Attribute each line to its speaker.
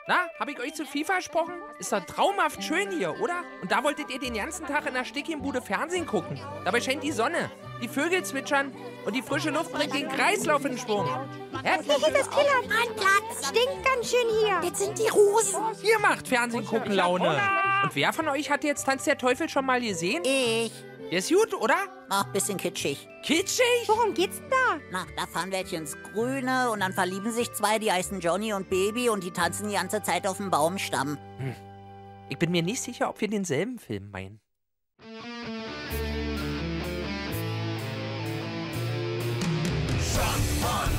Speaker 1: Na, habe ich euch zu viel versprochen? Ist doch traumhaft schön hier, oder? Und da wolltet ihr den ganzen Tag in der Stickchenbude Fernsehen gucken. Dabei scheint die Sonne, die Vögel zwitschern und die frische Luft bringt den Kreislauf in Schwung.
Speaker 2: Das Killer. Mein Platz. Stinkt ganz schön hier.
Speaker 3: Das sind die Rosen.
Speaker 1: Ihr macht Fernsehen gucken Laune. Und wer von euch hat jetzt Tanz der Teufel schon mal gesehen?
Speaker 3: Ich.
Speaker 1: Der ist gut, oder?
Speaker 3: Ach, bisschen kitschig.
Speaker 1: Kitschig?
Speaker 2: Worum geht's denn da?
Speaker 3: Na, da fahren welche ins Grüne und dann verlieben sich zwei, die heißen Johnny und Baby und die tanzen die ganze Zeit auf dem Baumstamm.
Speaker 1: Ich bin mir nicht sicher, ob wir denselben Film meinen.
Speaker 4: Sandmann,